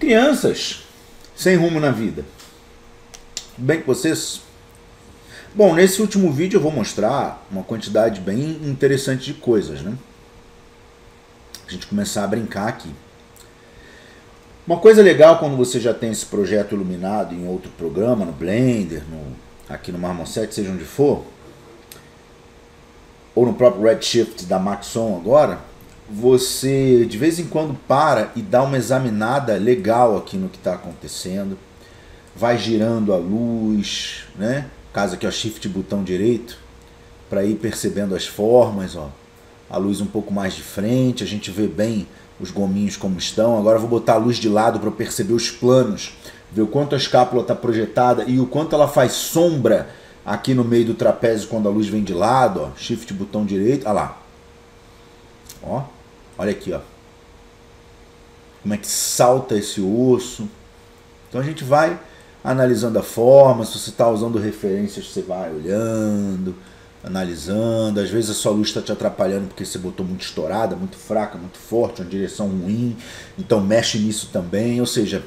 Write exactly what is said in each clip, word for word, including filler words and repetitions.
Crianças sem rumo na vida. Tudo bem com vocês? Bom, nesse último vídeo eu vou mostrar uma quantidade bem interessante de coisas, né? A gente começar a brincar aqui. Uma coisa legal quando você já tem esse projeto iluminado em outro programa, no Blender, no, aqui no Marmoset, seja onde for, ou no próprio Redshift da Maxon agora, você de vez em quando para e dá uma examinada legal aqui no que está acontecendo, vai girando a luz, né? Caso aqui, ó, Shift botão direito, para ir percebendo as formas, ó, a luz um pouco mais de frente, a gente vê bem os gominhos como estão. Agora eu vou botar a luz de lado para perceber os planos, ver o quanto a escápula está projetada e o quanto ela faz sombra aqui no meio do trapézio quando a luz vem de lado, ó, Shift botão direito, olha lá. Ó, olha aqui, ó. Como é que salta esse osso. Então a gente vai analisando a forma, se você está usando referências, você vai olhando, analisando. Às vezes a sua luz está te atrapalhando porque você botou muito estourada, muito fraca, muito forte, uma direção ruim. Então mexe nisso também. Ou seja,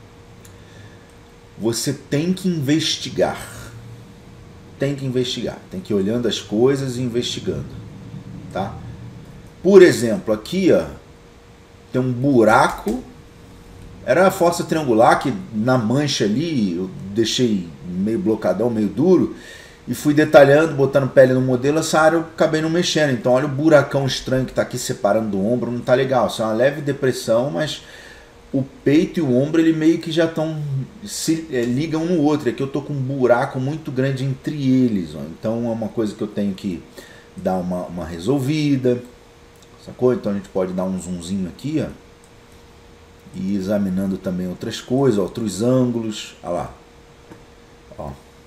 você tem que investigar. Tem que investigar. Tem que ir olhando as coisas e investigando. Tá? Por exemplo, aqui, ó, tem um buraco. Era a fossa triangular que na mancha ali eu deixei meio blocadão, meio duro. E fui detalhando, botando pele no modelo, essa área eu acabei não mexendo. Então olha o buracão estranho que está aqui separando do ombro, não está legal. Isso é uma leve depressão, mas o peito e o ombro ele meio que já estão, se é, ligam um no outro. Aqui eu estou com um buraco muito grande entre eles. Ó. Então é uma coisa que eu tenho que dar uma, uma resolvida. Sacou? Então a gente pode dar um zoomzinho aqui, ó. E examinando também outras coisas, ó, outros ângulos. Olha lá. Ó.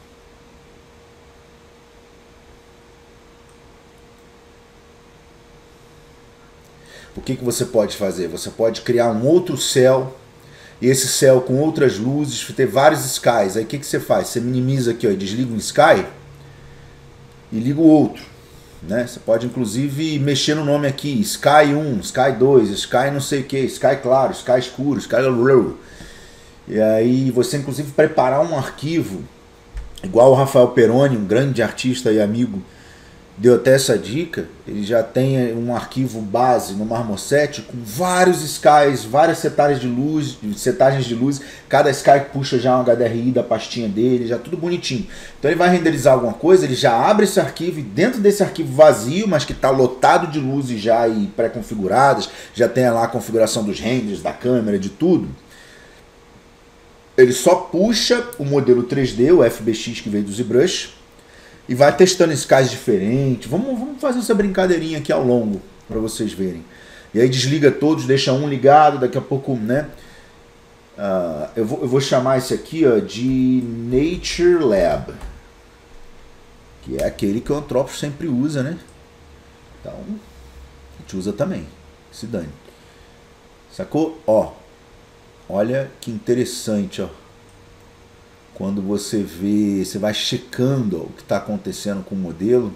O que, que você pode fazer? Você pode criar um outro céu, e esse céu com outras luzes, ter vários skies. Aí o que, que você faz? Você minimiza aqui, ó, e desliga um sky e liga o outro. Né? Você pode inclusive mexer no nome aqui, Sky um, Sky dois, Sky não sei o que, Sky claro, Sky escuro, Sky low. E aí você inclusive preparar um arquivo, igual o Rafael Peroni, um grande artista e amigo, deu até essa dica. Ele já tem um arquivo base no Marmoset com vários skies, várias setagens de luz, setagens de luz. Cada sky puxa já um H D R I da pastinha dele, já tudo bonitinho. Então ele vai renderizar alguma coisa, ele já abre esse arquivo e dentro desse arquivo vazio, mas que está lotado de luzes já e pré-configuradas, já tem lá a configuração dos renders, da câmera, de tudo. Ele só puxa o modelo três D, o F B X que veio do ZBrush, e vai testando skies diferentes. Vamos, vamos fazer essa brincadeirinha aqui ao longo, para vocês verem. E aí desliga todos, deixa um ligado, daqui a pouco, né? Uh, eu, vou, eu vou chamar esse aqui, ó, de Nature Lab. Que é aquele que o Antropos sempre usa, né? Então, a gente usa também. Se dane. Sacou? Ó. Olha que interessante, ó. Quando você vê, você vai checando ó, o que está acontecendo com o modelo.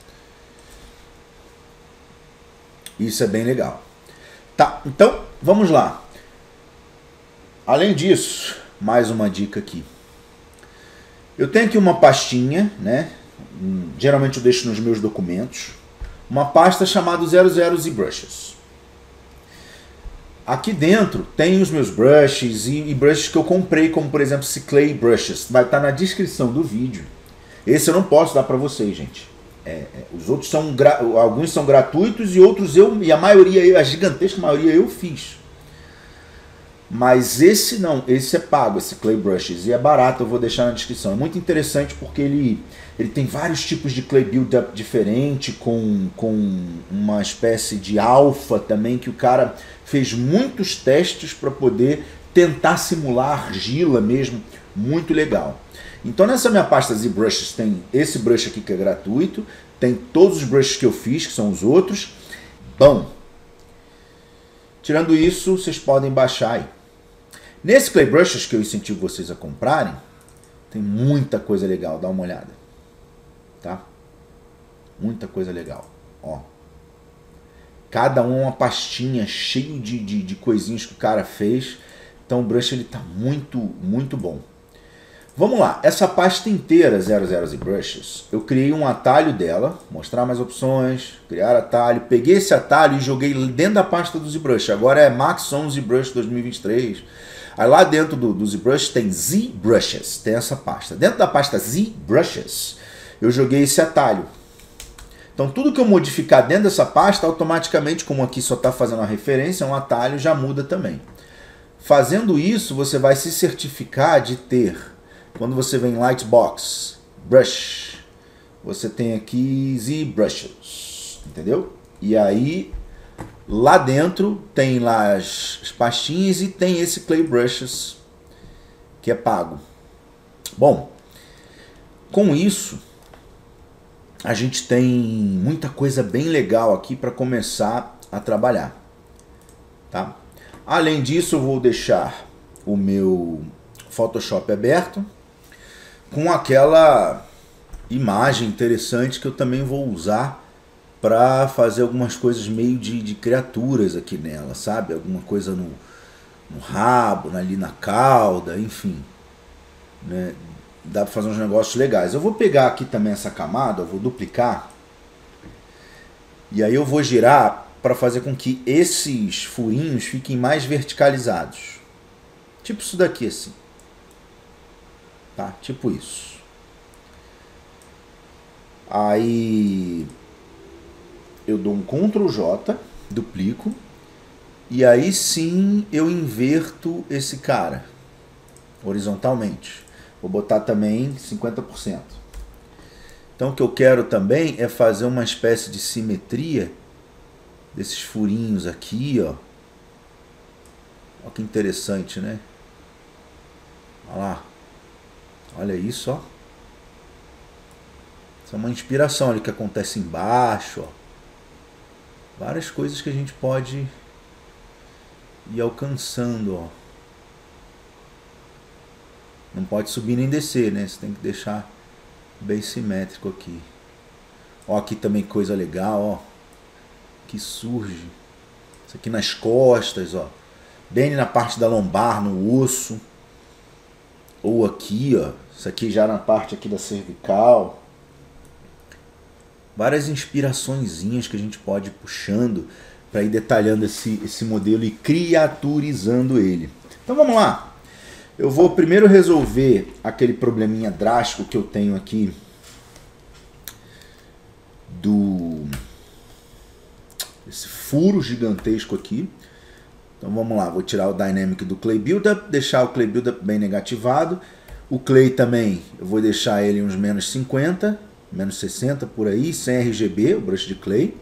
Isso é bem legal. Tá, então vamos lá. Além disso, mais uma dica aqui. Eu tenho aqui uma pastinha, né? Geralmente eu deixo nos meus documentos. Uma pasta chamada zero zero ZBrushes. Aqui dentro tem os meus brushes e, e brushes que eu comprei, como por exemplo esse Clay Brushes. Vai estar na descrição do vídeo. Esse eu não posso dar para vocês, gente. É, é, os outros são, alguns são gratuitos e outros eu, e a maioria, a gigantesca maioria eu fiz. Mas esse não, esse é pago, esse Clay Brushes. E é barato, eu vou deixar na descrição. É muito interessante porque ele, ele tem vários tipos de Clay Build-up diferente, com, com uma espécie de alfa também, que o cara fez muitos testes para poder tentar simular argila mesmo. Muito legal. Então nessa minha pasta ZBrushes tem esse brush aqui que é gratuito, tem todos os brushes que eu fiz, que são os outros. Bom, tirando isso, vocês podem baixar aí. Nesse Clay Brushes que eu incentivo vocês a comprarem, tem muita coisa legal, dá uma olhada. Tá? Muita coisa legal. Ó. Cada um uma pastinha cheio de, de, de coisinhas que o cara fez. Então o brush ele tá muito, muito bom. Vamos lá, essa pasta inteira, zero zero ZBrushes, eu criei um atalho dela, mostrar mais opções, criar atalho, peguei esse atalho e joguei dentro da pasta do ZBrush. Agora é Max On ZBrush dois mil e vinte e três. Aí lá dentro do, do ZBrush tem ZBrushes, tem essa pasta. Dentro da pasta ZBrushes, eu joguei esse atalho. Então tudo que eu modificar dentro dessa pasta, automaticamente, como aqui só está fazendo a referência, um atalho já muda também. Fazendo isso, você vai se certificar de ter, quando você vem em Lightbox, Brush, você tem aqui ZBrushes, entendeu? E aí, lá dentro, tem lá as, as pastinhas e tem esse Clay Brushes, que é pago. Bom, com isso, a gente tem muita coisa bem legal aqui para começar a trabalhar, tá? Além disso, eu vou deixar o meu Photoshop aberto, com aquela imagem interessante que eu também vou usar para fazer algumas coisas meio de, de criaturas aqui nela, sabe? Alguma coisa no, no rabo, ali na cauda, enfim, né? Dá para fazer uns negócios legais. Eu vou pegar aqui também essa camada, eu vou duplicar, e aí eu vou girar para fazer com que esses furinhos fiquem mais verticalizados. Tipo isso daqui assim. Tá? Tipo isso. Aí eu dou um control J, duplico, e aí sim eu inverto esse cara horizontalmente. Vou botar também cinquenta por cento. Então o que eu quero também é fazer uma espécie de simetria desses furinhos aqui, ó. Olha que interessante, né? Olha lá. Olha isso, ó. Isso é uma inspiração ali que acontece embaixo, ó. Várias coisas que a gente pode ir alcançando, ó. Não pode subir nem descer, né? Você tem que deixar bem simétrico aqui. Ó, aqui também coisa legal, ó. Que surge. Isso aqui nas costas, ó. Bem na parte da lombar, no osso. Ou aqui, ó. Isso aqui já na parte aqui da cervical. Várias inspiraçõezinhas que a gente pode ir puxando para ir detalhando esse, esse modelo e criaturizando ele. Então vamos lá. Eu vou primeiro resolver aquele probleminha drástico que eu tenho aqui do esse furo gigantesco aqui. Então vamos lá, vou tirar o Dynamic do Clay Buildup, deixar o Clay Buildup bem negativado. O Clay também, eu vou deixar ele uns menos cinquenta, menos sessenta por aí, sem R G B, o brush de Clay.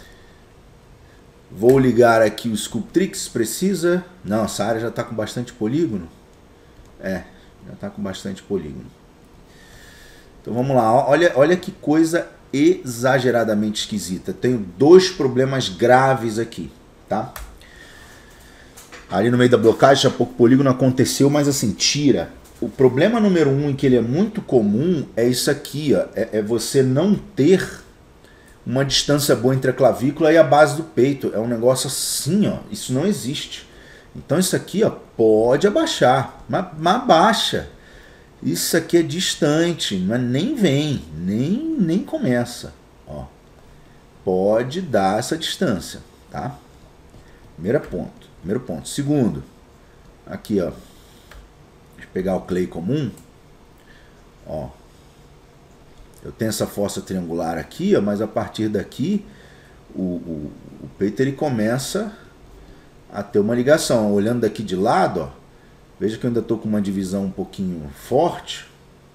Vou ligar aqui o Sculptrix, precisa. Não, essa área já está com bastante polígono. É, já está com bastante polígono. Então vamos lá, olha, olha que coisa exageradamente esquisita. Tenho dois problemas graves aqui, tá? Ali no meio da blocagem, já pouco polígono aconteceu, mas assim, tira. O problema número um, em que ele é muito comum, é isso aqui, ó. É, é você não ter uma distância boa entre a clavícula e a base do peito. É um negócio assim, ó. Isso não existe. Então isso aqui, ó, pode abaixar, mas, mas abaixa. Isso aqui é distante, mas nem vem, nem, nem começa. Ó. Pode dar essa distância, tá? Primeiro ponto. Primeiro ponto. Segundo, aqui, ó. Deixa eu pegar o clay comum. Ó. Eu tenho essa fossa triangular aqui, ó, mas a partir daqui o, o, o peito ele começa a ter uma ligação. Olhando daqui de lado, ó, veja que eu ainda estou com uma divisão um pouquinho forte.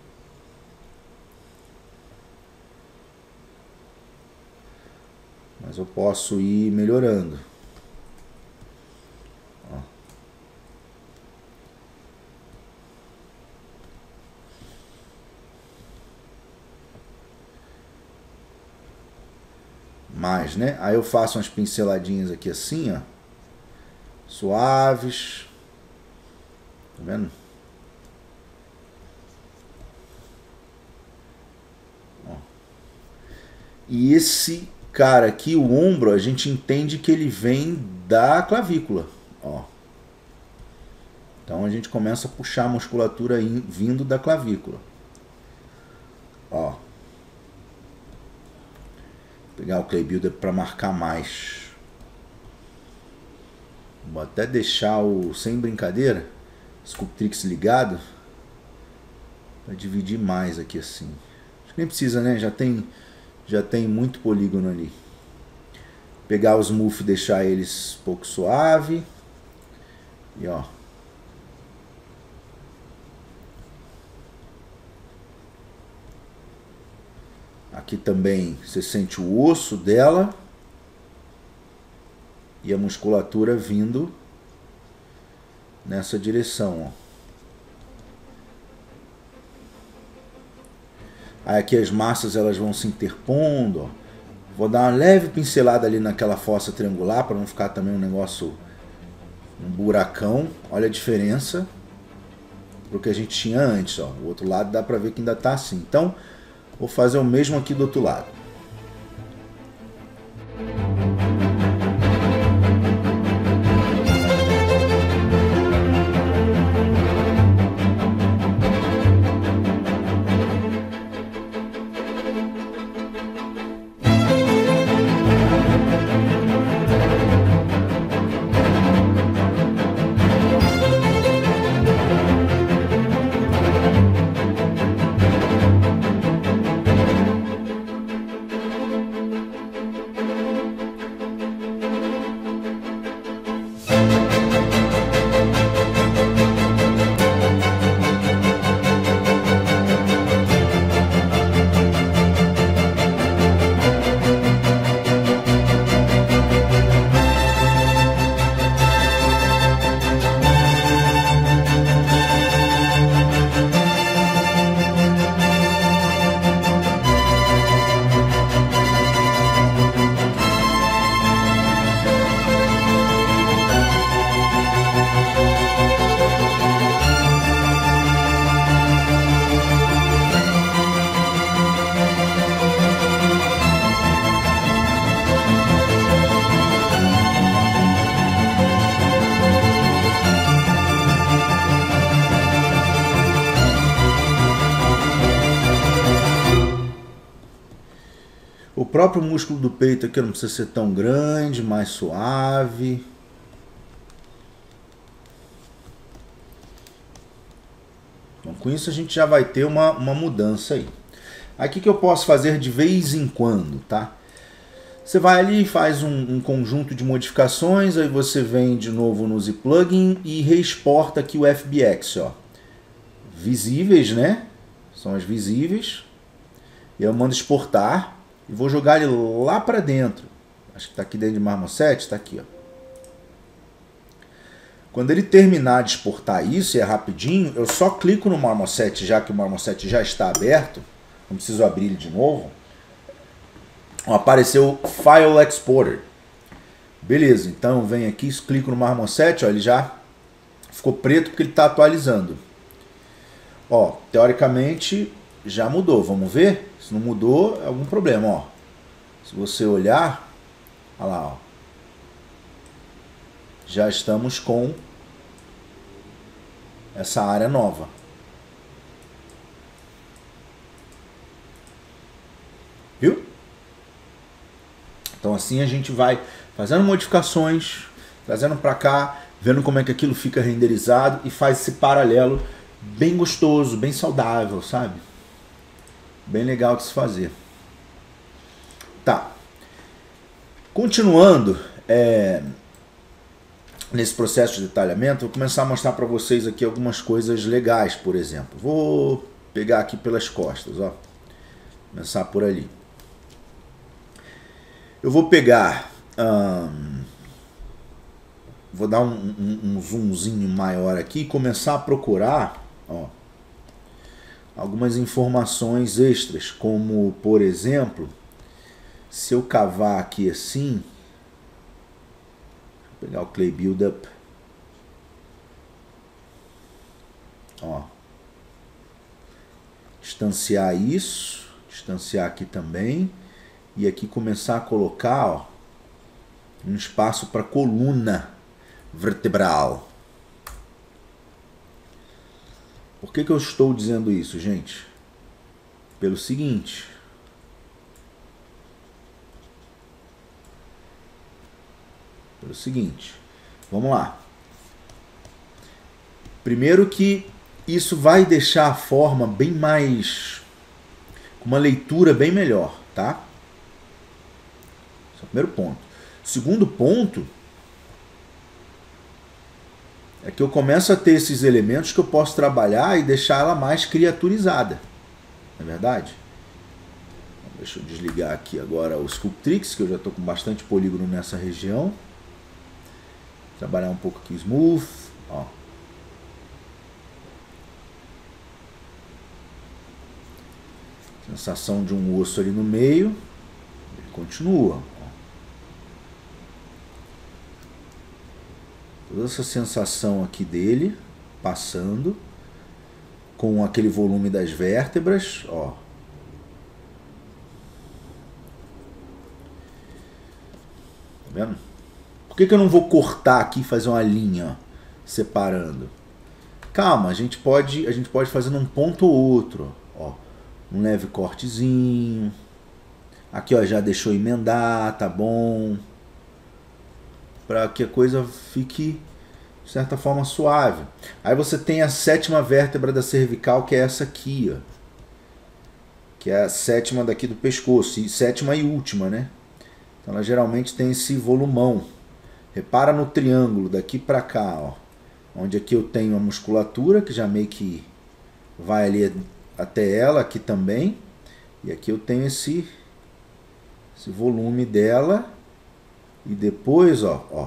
Mas eu posso ir melhorando. Ó. Mais, né? Aí eu faço umas pinceladinhas aqui assim, ó. Suaves. Tá vendo? Ó. E esse cara aqui, o ombro, a gente entende que ele vem da clavícula. Ó. Então a gente começa a puxar a musculatura vindo da clavícula. Ó. Vou pegar o Clay Builder para marcar mais. Vou até deixar o, sem brincadeira, Sculptrix ligado, para dividir mais aqui assim. Acho que nem precisa, né? Já tem, já tem muito polígono ali. Pegar os smooth e deixar eles um pouco suave. E ó. Aqui também você sente o osso dela e a musculatura vindo nessa direção, ó. Aí aqui as massas elas vão se interpondo, ó. Vou dar uma leve pincelada ali naquela fossa triangular para não ficar também um negócio, um buracão. Olha a diferença pro que a gente tinha antes, ó. O outro lado dá para ver que ainda tá assim. Então, vou fazer o mesmo aqui do outro lado. O próprio músculo do peito aqui não precisa ser tão grande, mais suave. Então, com isso a gente já vai ter uma, uma mudança aí. Aqui que eu posso fazer de vez em quando, tá? Você vai ali e faz um, um conjunto de modificações, aí você vem de novo no Z-Plugin e reexporta aqui o F B X, ó. Visíveis, né? São as visíveis. E eu mando exportar e vou jogar ele lá para dentro. Acho que está aqui dentro de Marmoset, está aqui, ó. Quando ele terminar de exportar isso, e é rapidinho, eu só clico no Marmoset, já que o Marmoset já está aberto. Não preciso abrir ele de novo. Apareceu File Exporter. Beleza, então eu venho aqui, clico no Marmoset, ó, ele já ficou preto porque ele está atualizando. Ó, teoricamente já mudou, vamos ver? Se não mudou, é algum problema, ó. Se você olhar, olha lá, ó. Já estamos com essa área nova. Viu? Então assim a gente vai fazendo modificações, trazendo para cá, vendo como é que aquilo fica renderizado e faz esse paralelo bem gostoso, bem saudável, sabe? Bem legal de se fazer. Tá. Continuando, é... nesse processo de detalhamento, vou começar a mostrar para vocês aqui algumas coisas legais, por exemplo. Vou pegar aqui pelas costas, ó. Começar por ali. Eu vou pegar... Hum, vou dar um, um, um zoomzinho maior aqui e começar a procurar, ó, algumas informações extras, como, por exemplo, se eu cavar aqui assim... Vou pegar o Clay Buildup. Ó. Distanciar isso. Distanciar aqui também. E aqui começar a colocar, ó, um espaço para coluna vertebral. Por que que eu estou dizendo isso, gente? Pelo seguinte. Pelo seguinte. Vamos lá. Primeiro que isso vai deixar a forma bem mais... com uma leitura bem melhor, tá? Esse é o primeiro ponto. Segundo ponto é que eu começo a ter esses elementos que eu posso trabalhar e deixar ela mais criaturizada. Não é verdade? Então, deixa eu desligar aqui agora o Sculptrix, que eu já estou com bastante polígono nessa região. Trabalhar um pouco aqui smooth. Ó. Sensação de um osso ali no meio. Ele continua. Toda essa sensação aqui dele, passando, com aquele volume das vértebras, ó. Tá vendo? Por que que eu não vou cortar aqui e fazer uma linha, ó, separando? Calma, a gente pode, a gente pode fazer num ponto ou outro, ó. Um leve cortezinho. Aqui, ó, já deixou emendar, tá bom? Para que a coisa fique, de certa forma, suave. Aí você tem a sétima vértebra da cervical, que é essa aqui, ó. Que é a sétima daqui do pescoço. E sétima e última, né? Então ela geralmente tem esse volumão. Repara no triângulo daqui para cá, ó. Onde aqui eu tenho a musculatura, que já meio que vai ali até ela, aqui também. E aqui eu tenho esse, esse volume dela. E depois, ó, ó,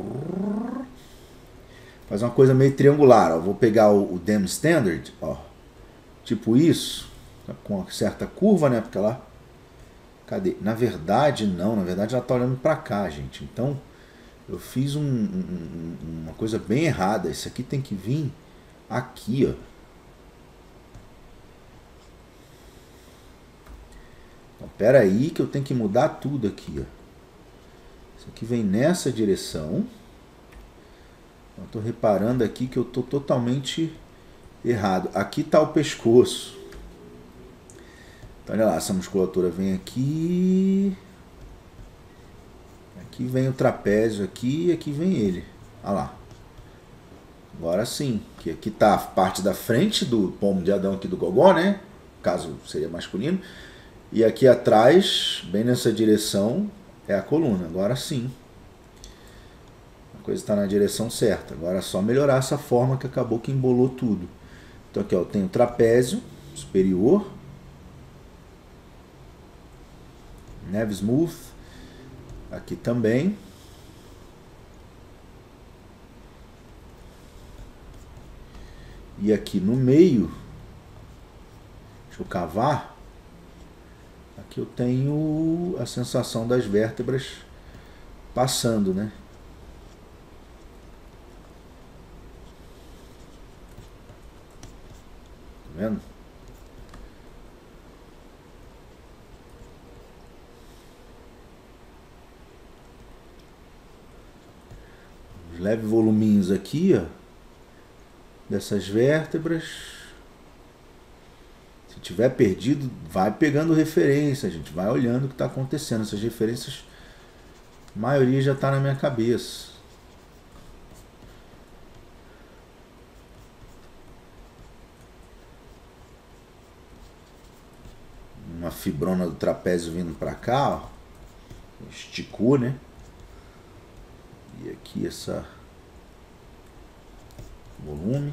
faz uma coisa meio triangular, ó. Vou pegar o, o Dam Standard, ó, tipo isso, com uma certa curva, né? Porque ela, cadê? Na verdade, não, na verdade ela tá olhando para cá, gente. Então, eu fiz um, um, uma coisa bem errada. Isso aqui tem que vir aqui, ó. Então, pera aí que eu tenho que mudar tudo aqui, ó. Isso aqui vem nessa direção. Eu estou reparando aqui que eu estou totalmente errado. Aqui está o pescoço. Então, olha lá, essa musculatura vem aqui. Aqui vem o trapézio aqui e aqui vem ele. Olha lá. Agora sim. Que aqui está a parte da frente do pomo de Adão aqui do gogó, né? Caso seria masculino. E aqui atrás, bem nessa direção, é a coluna. Agora sim. A coisa está na direção certa. Agora é só melhorar essa forma que acabou que embolou tudo. Então aqui, ó, eu tenho o trapézio superior. Neve smooth. Aqui também. E aqui no meio, deixa eu cavar. Aqui eu tenho a sensação das vértebras passando, né? Tá vendo? Os leves voluminhos aqui, ó, dessas vértebras. Se tiver perdido, vai pegando referência, a gente vai olhando o que está acontecendo. Essas referências, a maioria já está na minha cabeça. Uma fibrona do trapézio vindo para cá, ó. Esticou, né? E aqui essa volume.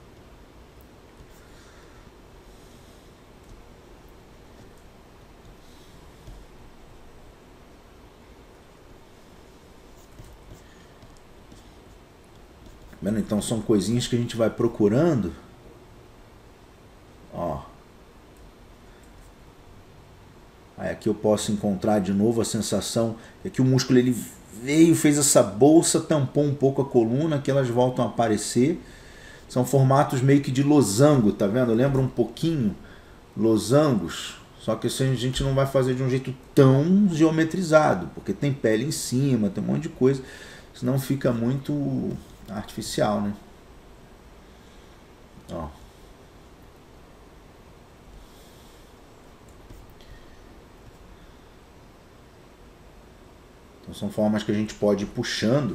Então são coisinhas que a gente vai procurando. Ó. Aí aqui eu posso encontrar de novo a sensação. Aqui o músculo ele veio, fez essa bolsa, tampou um pouco a coluna, que elas voltam a aparecer. São formatos meio que de losango, tá vendo? Lembra um pouquinho losangos, só que isso a gente não vai fazer de um jeito tão geometrizado, porque tem pele em cima, tem um monte de coisa, senão fica muito artificial, né? Ó. Então, são formas que a gente pode ir puxando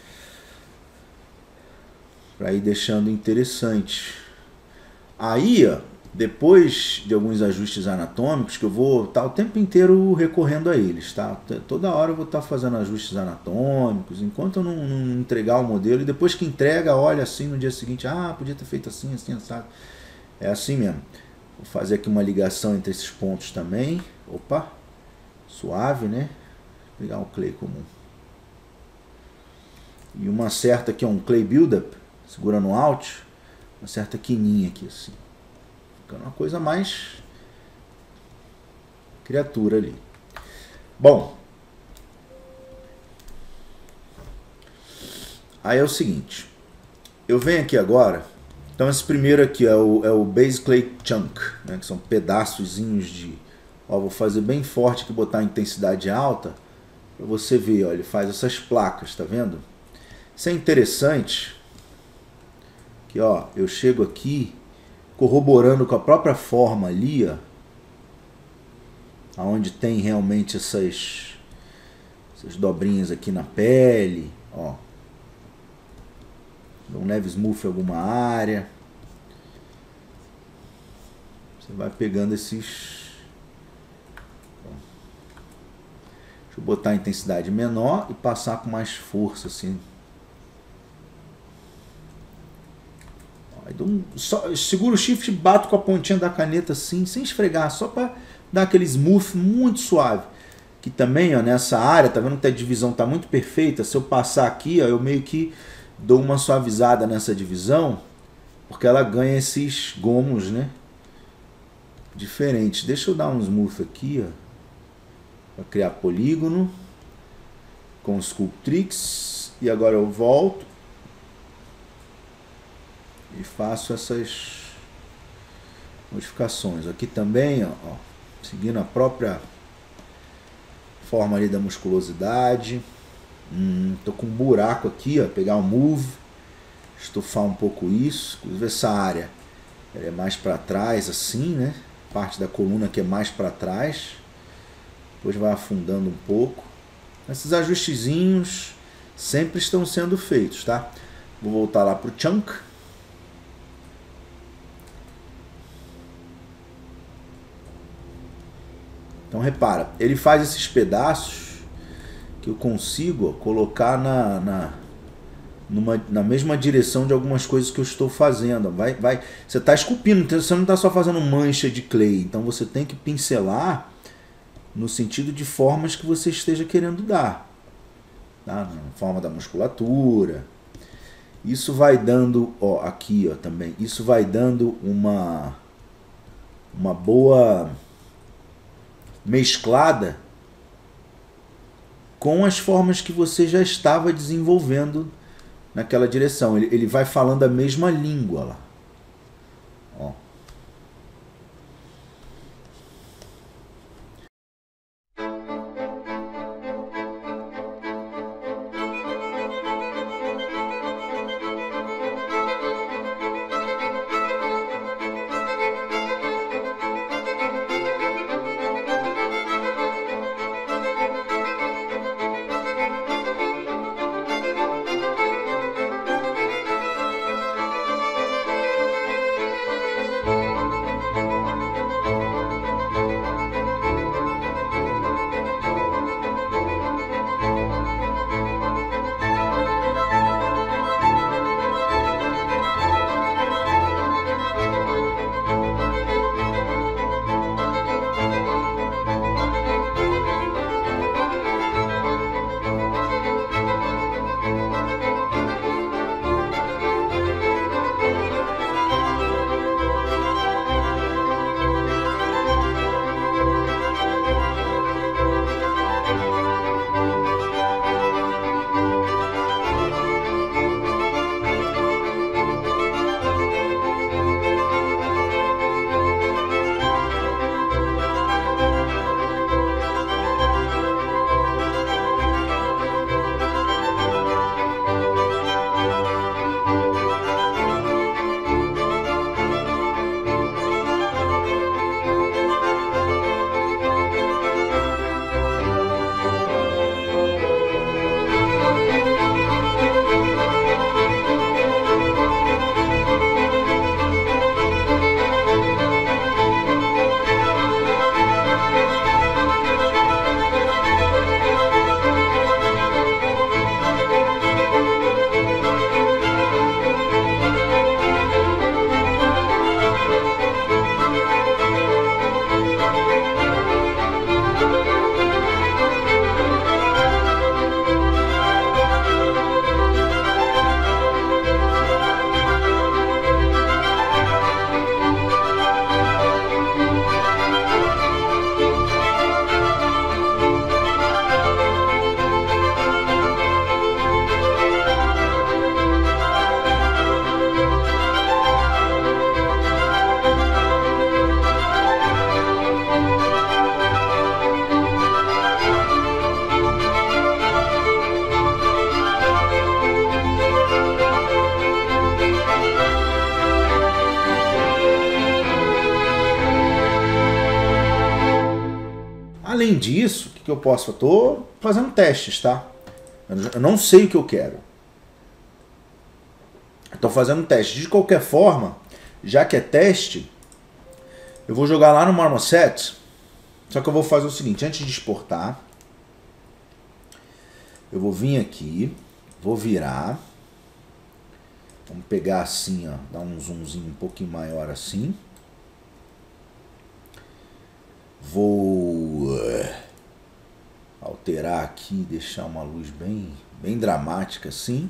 para ir deixando interessante. Aí, ó, depois de alguns ajustes anatômicos, que eu vou estar o tempo inteiro recorrendo a eles, tá? Toda hora eu vou estar fazendo ajustes anatômicos, enquanto eu não, não entregar o modelo, e depois que entrega, olha assim no dia seguinte, ah, podia ter feito assim, assim, sabe? É assim mesmo. Vou fazer aqui uma ligação entre esses pontos também. Opa, suave, né? Vou pegar um clay comum. E uma certa aqui, um clay buildup, segura no Alt, uma certa quininha aqui assim. Ficando uma coisa mais criatura ali. Bom, aí é o seguinte, eu venho aqui agora, então esse primeiro aqui é o, é o Base Clay Chunk, né, que são pedaçozinhos de, ó, vou fazer bem forte aqui, botar a intensidade alta, para você ver, ó, ele faz essas placas, tá vendo? Isso é interessante, que ó, eu chego aqui, corroborando com a própria forma ali, ó, onde tem realmente essas, essas dobrinhas aqui na pele, ó. Dá um leve smooth em alguma área. Você vai pegando esses... Deixa eu botar a intensidade menor e passar com mais força, assim. Aí dou um, só, seguro o shift e bato com a pontinha da caneta assim, sem esfregar, só para dar aquele smooth muito suave. Que também, ó, nessa área, tá vendo que a divisão tá muito perfeita? Se eu passar aqui, ó, eu meio que dou uma suavizada nessa divisão, porque ela ganha esses gomos, né, diferentes. Deixa eu dar um smooth aqui, ó, para criar polígono com o Sculptrix, e agora eu volto e faço essas modificações. Aqui também, ó, ó, seguindo a própria forma ali da musculosidade. Hum, tô com um buraco aqui, ó, pegar o move, estufar um pouco isso. Inclusive essa área ela é mais para trás assim, né? Parte da coluna que é mais para trás. Depois vai afundando um pouco. Esses ajustezinhos sempre estão sendo feitos, tá? Vou voltar lá pro chunk. Então repara, ele faz esses pedaços que eu consigo, ó, colocar na, na, numa, na mesma direção de algumas coisas que eu estou fazendo. Vai, vai, você está esculpindo, então você não está só fazendo mancha de clay. Então você tem que pincelar no sentido de formas que você esteja querendo dar. Tá? Na forma da musculatura. Isso vai dando, ó, aqui ó, também, isso vai dando uma, uma boa mesclada com as formas que você já estava desenvolvendo naquela direção. Ele, ele vai falando a mesma língua lá. Ó. além disso, o que, que eu posso? Eu estou fazendo testes, tá? Eu não sei o que eu quero. Estou fazendo teste. De qualquer forma, já que é teste, eu vou jogar lá no Marmoset. Só que eu vou fazer o seguinte, antes de exportar, eu vou vir aqui, vou virar. Vamos pegar assim, ó, dar um zoomzinho um pouquinho maior assim. Vou alterar aqui, deixar uma luz bem, bem dramática assim.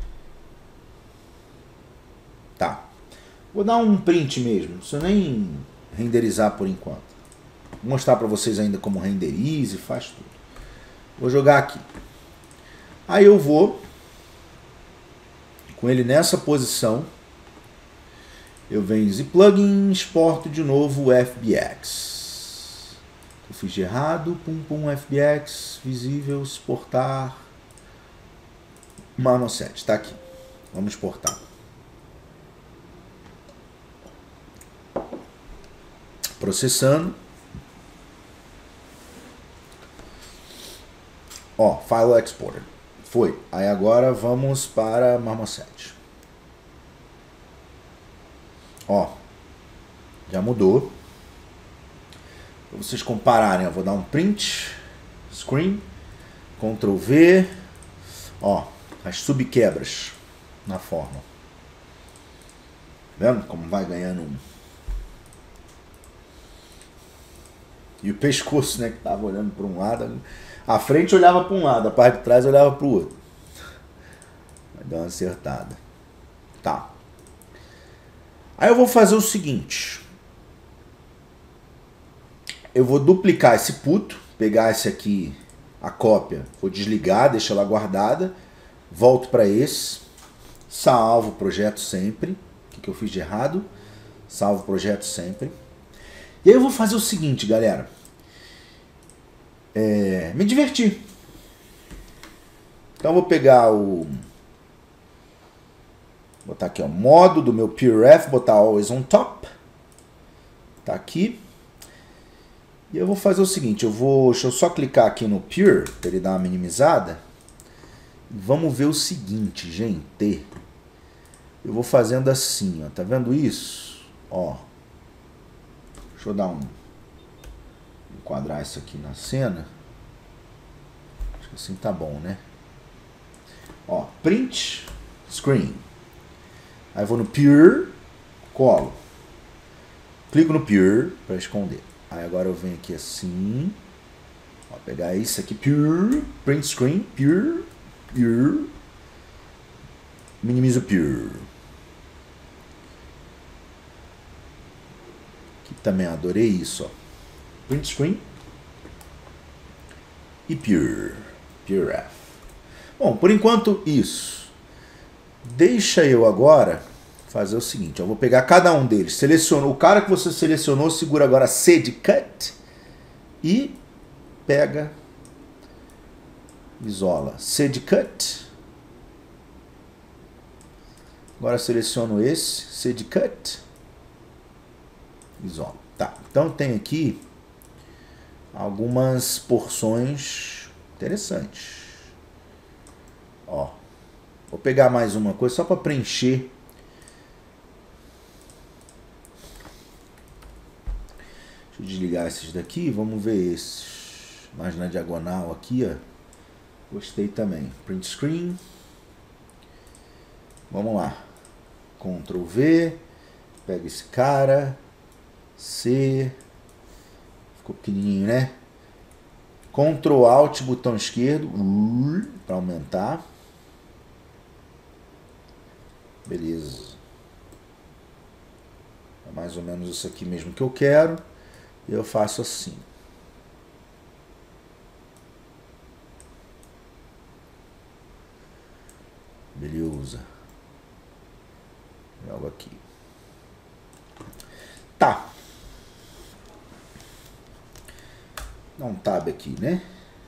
Tá. Vou dar um print mesmo, não precisa nem renderizar por enquanto. Vou mostrar para vocês ainda como renderize, faz tudo. Vou jogar aqui. Aí eu vou com ele nessa posição. Eu venho em plugin, exporto de novo o F B X. Eu fiz de errado, pum pum F B X, visível, exportar. Marmoset, está aqui. Vamos exportar. Processando. Ó, File Exporter. Foi. Aí agora vamos para Marmoset. Ó, já mudou. Para vocês compararem, eu vou dar um print screen, Ctrl V. Ó, as subquebras na forma. Vendo como vai ganhando um. E o pescoço, né, que tava olhando para um lado, a frente olhava para um lado, a parte de trás olhava para o outro. Vai dar uma acertada. Tá. Aí eu vou fazer o seguinte. Eu vou duplicar esse puto, pegar esse aqui, a cópia, vou desligar, deixar ela guardada, volto para esse, salvo o projeto sempre. O que, que eu fiz de errado? Salvo o projeto sempre. E aí eu vou fazer o seguinte, galera. É, me divertir. Então eu vou pegar o... botar aqui o modo do meu PureRef, botar Always on Top. Tá aqui. E eu vou fazer o seguinte, eu vou... deixa eu só clicar aqui no Pure, para ele dar uma minimizada. Vamos ver o seguinte, gente. Eu vou fazendo assim, ó. Tá vendo isso? Ó. Deixa eu dar um... enquadrar isso aqui na cena. Acho que assim tá bom, né? Ó, print screen. Aí eu vou no Pure, colo. Clico no Pure para esconder. Aí agora eu venho aqui assim. Ó, pegar isso aqui, Pure, print screen, Pure, Pure. Minimizo Pure. Aqui também adorei isso, ó. Print screen e Pure, PureRef. Bom, por enquanto isso. Deixa eu agora fazer o seguinte, eu vou pegar cada um deles, selecionou o cara que você selecionou, segura agora C de Cut e pega, isola, C de Cut. Agora seleciono esse, C de Cut, isola. Tá, então tem aqui algumas porções interessantes. Ó, vou pegar mais uma coisa só para preencher. Deixa eu desligar esses daqui, vamos ver esses. Mais na diagonal aqui, ó. Gostei também. Print screen. Vamos lá. Ctrl V. Pega esse cara. C. Ficou pequenininho, né? Ctrl Alt, botão esquerdo. Para aumentar. Beleza. É mais ou menos isso aqui mesmo que eu quero. E eu faço assim. Beleza. Jogo aqui. Tá. Dá um tab aqui, né?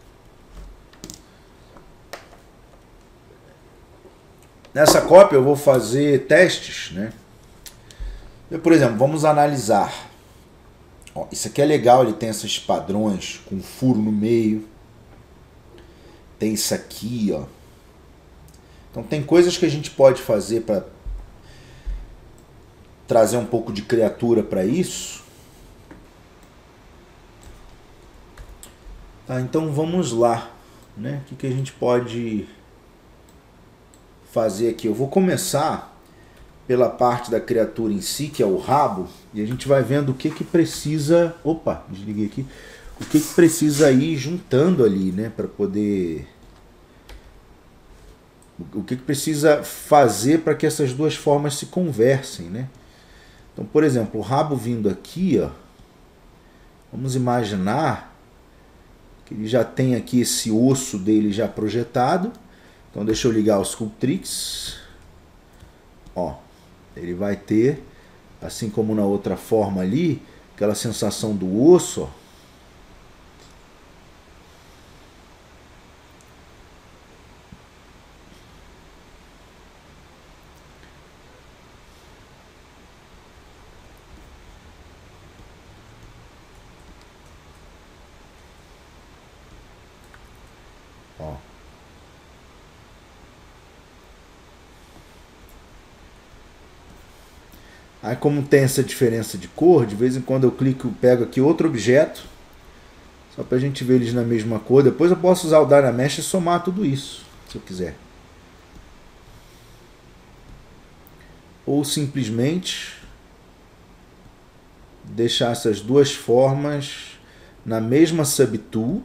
Nessa cópia eu vou fazer testes, né? Eu, por exemplo, vamos analisar. Ó, isso aqui é legal, ele tem esses padrões com furo no meio. Tem isso aqui, ó. Então tem coisas que a gente pode fazer para trazer um pouco de criatura para isso. Tá, então vamos lá, né? O que, que a gente pode fazer aqui? Eu vou começar pela parte da criatura em si, que é o rabo, e a gente vai vendo o que que precisa... Opa, desliguei aqui. O que que precisa ir juntando ali, né? Para poder... O que que precisa fazer para que essas duas formas se conversem, né? Então, por exemplo, o rabo vindo aqui, ó, vamos imaginar que ele já tem aqui esse osso dele já projetado. Então deixa eu ligar o Sculptrix. Ó, ele vai ter, assim como na outra forma ali, aquela sensação do osso, ó. Ó. Aí como tem essa diferença de cor, de vez em quando eu clico, pego aqui outro objeto, só para a gente ver eles na mesma cor. Depois eu posso usar o Dynamesh e somar tudo isso, se eu quiser. Ou simplesmente deixar essas duas formas na mesma subtool,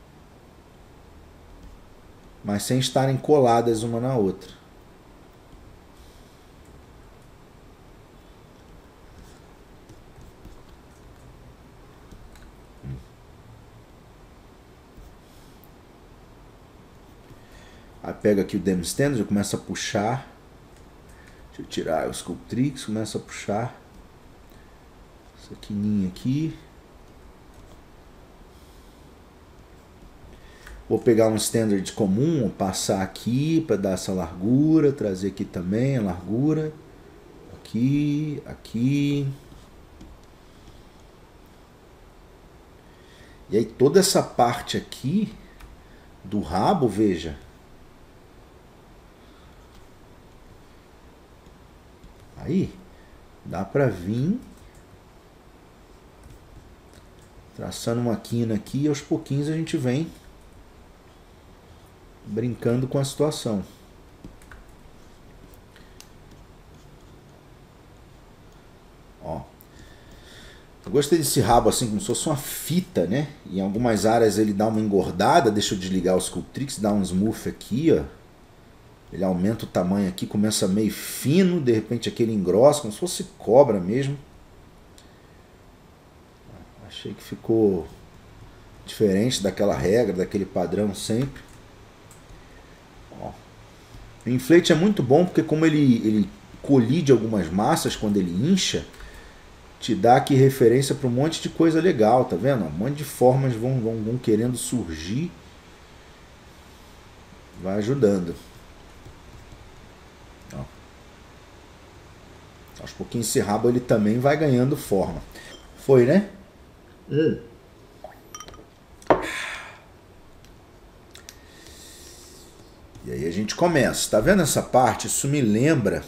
mas sem estarem coladas uma na outra. Aí pega aqui o Demo Standard, começa a puxar. Deixa eu tirar o Sculptrix, começa a puxar essa quininha aqui. Vou pegar um standard comum, passar aqui para dar essa largura, trazer aqui também a largura. Aqui, aqui. E aí toda essa parte aqui do rabo, veja. Aí dá para vir traçando uma quina aqui e aos pouquinhos a gente vem brincando com a situação. Ó. Eu gostei desse rabo assim como se fosse uma fita, né? Em algumas áreas ele dá uma engordada. Deixa eu desligar o Sculptrix, dá um smooth aqui, ó. Ele aumenta o tamanho aqui, começa meio fino, de repente aqui ele engrossa, como se fosse cobra mesmo. Achei que ficou diferente daquela regra, daquele padrão sempre. Ó. O inflate é muito bom porque como ele, ele colide algumas massas quando ele incha, te dá aqui referência para um monte de coisa legal, tá vendo? Um monte de formas vão, vão, vão querendo surgir. Vai ajudando. Ó. Aos pouquinhos esse rabo ele também vai ganhando forma. Foi, né? Hum. E aí a gente começa. Tá vendo essa parte? Isso me lembra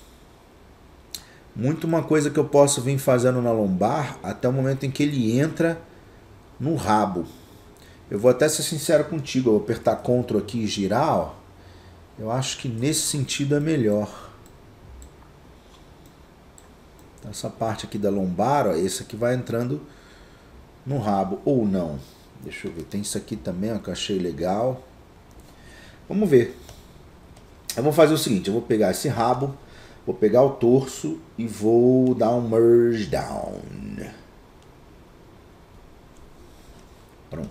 muito uma coisa que eu posso vir fazendo na lombar até o momento em que ele entra no rabo. Eu vou até ser sincero contigo. Eu vou apertar Ctrl aqui e girar. Ó. Eu acho que nesse sentido é melhor. Essa parte aqui da lombar, ó, esse aqui vai entrando no rabo, ou não. Deixa eu ver, tem isso aqui também, ó, que eu achei legal. Vamos ver. Eu vou fazer o seguinte, eu vou pegar esse rabo, vou pegar o torso e vou dar um merge down. Pronto.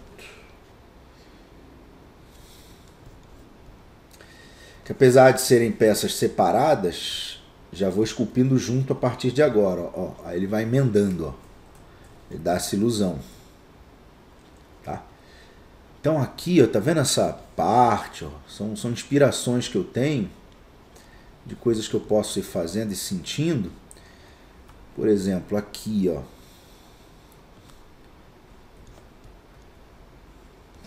Que apesar de serem peças separadas, já vou esculpindo junto a partir de agora, ó. Aí ele vai emendando, ó. Ele dá essa ilusão. Tá? Então aqui, ó, tá vendo essa parte, ó? São, são inspirações que eu tenho de coisas que eu posso ir fazendo e sentindo. Por exemplo, aqui, ó.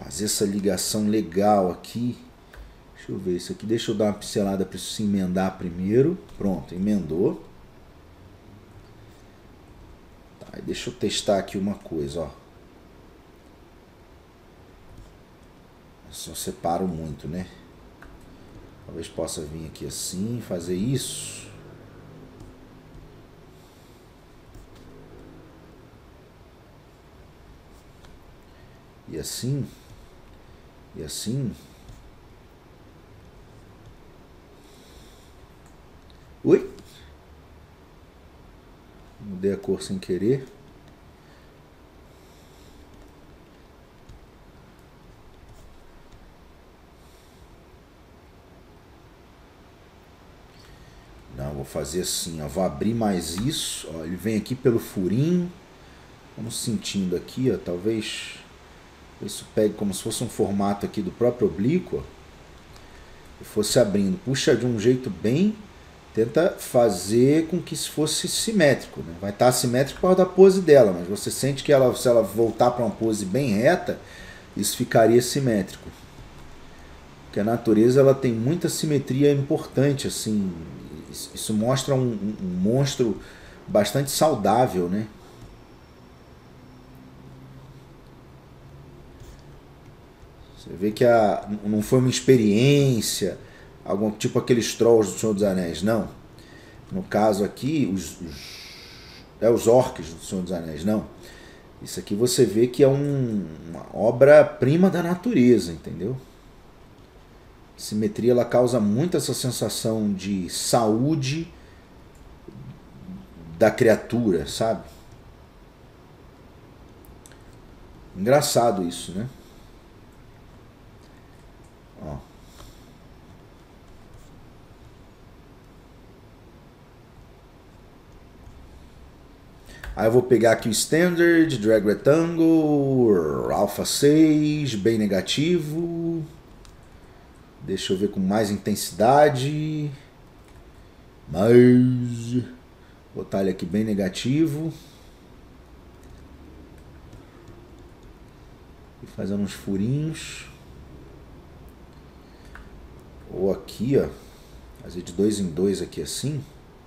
fazer essa ligação legal aqui. Deixa eu ver isso aqui. Deixa eu dar uma pincelada para isso se emendar primeiro. Pronto, emendou. Tá, deixa eu testar aqui uma coisa, ó. Eu separo muito, né? Talvez possa vir aqui assim, fazer isso. E assim. E assim. Ui! Mudei a cor sem querer. Não, vou fazer assim, ó. Vou abrir mais isso. Ó, ele vem aqui pelo furinho. Vamos sentindo aqui, ó. Talvez isso pegue como se fosse um formato aqui do próprio oblíquo, ó, e fosse abrindo. Puxa de um jeito bem. Tenta fazer com que isso fosse simétrico, né? Vai estar simétrico por causa da pose dela, mas você sente que ela, se ela voltar para uma pose bem reta, isso ficaria simétrico. Porque a natureza ela tem muita simetria importante, assim. Isso mostra um, um monstro bastante saudável, né? Você vê que a, não foi uma experiência, algum tipo aqueles trolls do Senhor dos Anéis, não. No caso aqui, os, os, é os orcs do Senhor dos Anéis, não. Isso aqui você vê que é um, uma obra-prima da natureza, entendeu? A simetria ela causa muito essa sensação de saúde da criatura, sabe? Engraçado isso, né? Ó. Aí eu vou pegar aqui o Standard, Drag Rectangle, Alpha seis, bem negativo. Deixa eu ver com mais intensidade. Mais. Botar ele aqui bem negativo. E fazendo uns furinhos. Ou aqui, ó. Fazer de dois em dois aqui assim.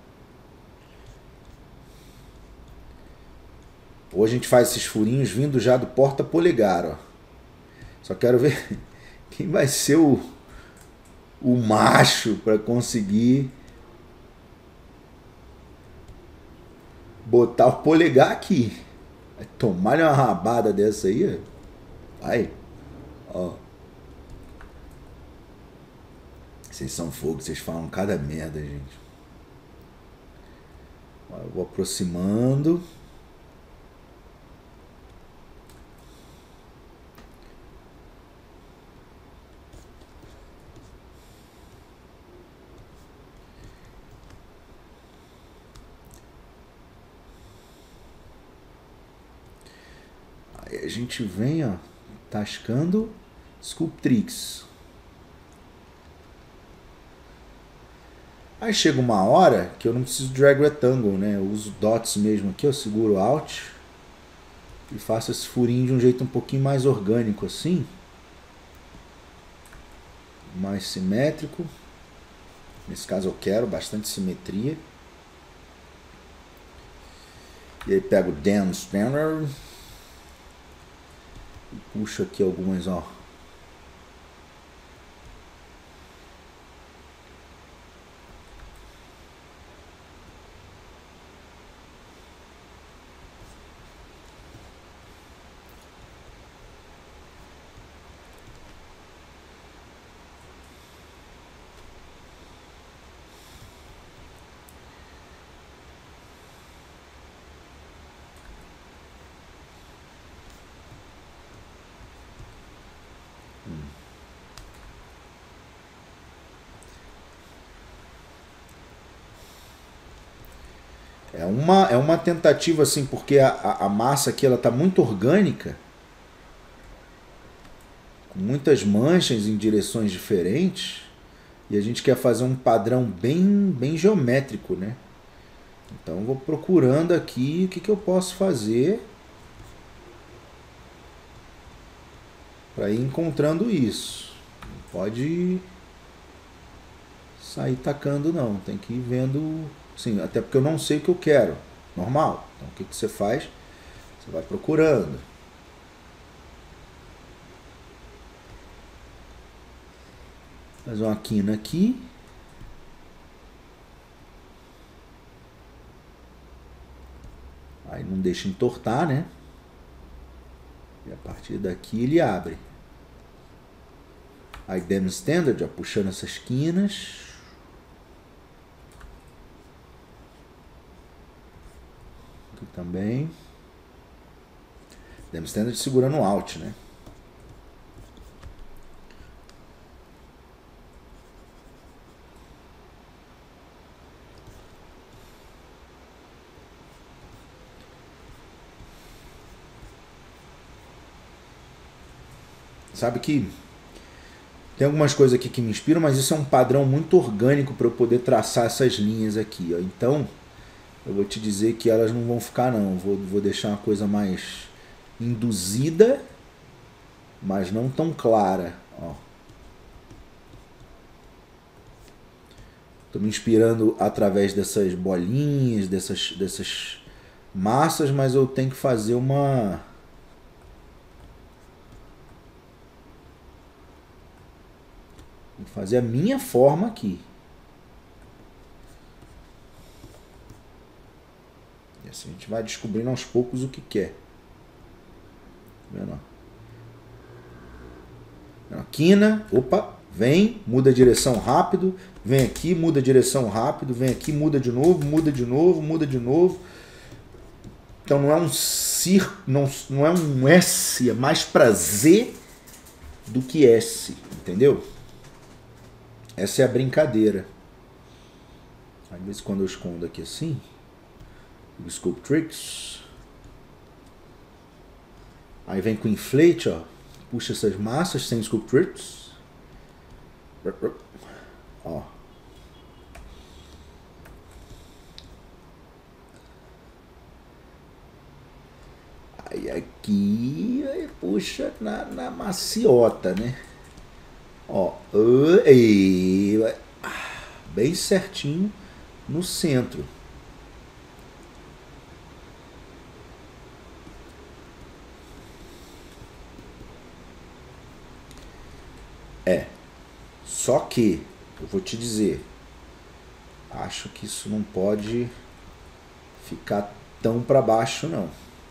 Ou a gente faz esses furinhos vindo já do porta-polegar, ó. Só quero ver quem vai ser o, o macho para conseguir botar o polegar aqui. Vai tomar uma rabada dessa aí, ó. Vai. Ó. Vocês são fogo, vocês falam cada merda, gente. Ó, eu vou aproximando. Aí a gente vem, ó, tascando Sculptrix. Aí chega uma hora que eu não preciso de drag rectangle, né? Eu uso dots mesmo aqui, eu seguro Alt e faço esse furinho de um jeito um pouquinho mais orgânico assim. Mais simétrico. Nesse caso eu quero bastante simetria. E aí pego o Dan Spanner e puxo aqui algumas, ó. É uma, é uma tentativa assim, porque a, a, a massa aqui ela tá muito orgânica, com muitas manchas em direções diferentes, e a gente quer fazer um padrão bem, bem geométrico, né? Então eu vou procurando aqui o que, que eu posso fazer para ir encontrando isso. Não pode sair tacando não, tem que ir vendo, sim, até porque eu não sei o que eu quero, normal. Então o que, que você faz? Você vai procurando. Faz uma quina aqui. Aí não deixa entortar, né? E a partir daqui ele abre. Aí Dam Standard, ó, puxando essas quinas. Aqui também. Dam Standard segurando o Alt, né? Sabe que tem algumas coisas aqui que me inspiram, mas isso é um padrão muito orgânico para eu poder traçar essas linhas aqui, ó. Então, eu vou te dizer que elas não vão ficar não. Vou, vou deixar uma coisa mais induzida, mas não tão clara, ó. Tô me inspirando através dessas bolinhas, dessas, dessas massas, mas eu tenho que fazer uma... Vou fazer a minha forma aqui. E assim a gente vai descobrindo aos poucos o que quer. Tá vendo? Quina, opa, vem, muda a direção rápido, vem aqui, muda a direção rápido, vem aqui, muda de novo, muda de novo, muda de novo. Então não é um cir, não, não é um S, é mais pra Z do que S, entendeu? Essa é a brincadeira. Às vezes quando eu escondo aqui assim, o Sculptrix, aí vem com inflate, ó, puxa essas massas sem Sculptrix, ó. Aí aqui, aí puxa na, na maciota, né? Ó, e, bem certinho no centro. É, só que eu vou te dizer, acho que isso não pode ficar tão para baixo não.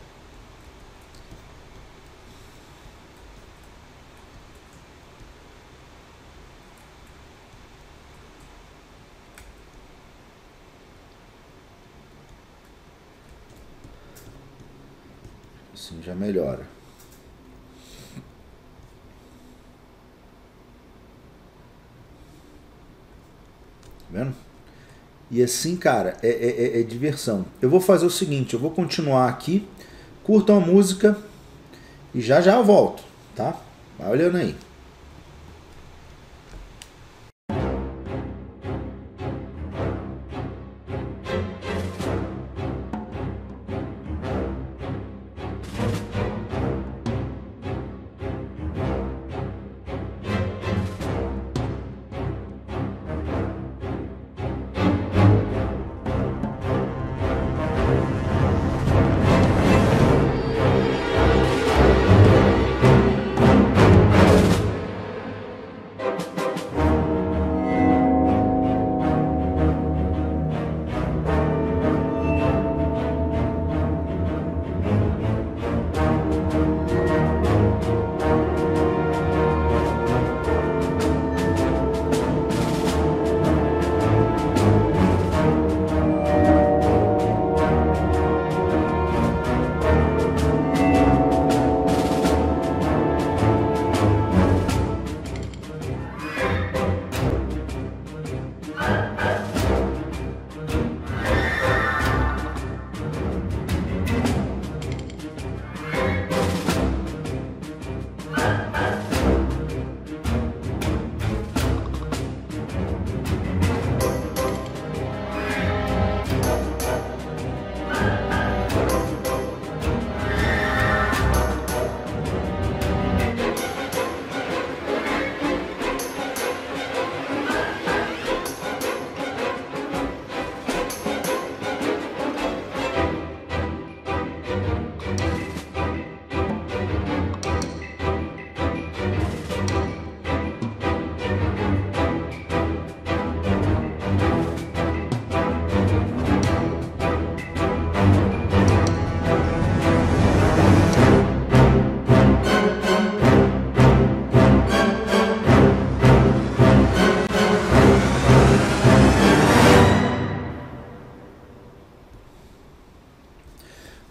Assim já melhora. Tá vendo? E assim, cara, é, é, é diversão. Eu vou fazer o seguinte, eu vou continuar aqui, curtam a música e já já eu volto, tá? Vai olhando aí.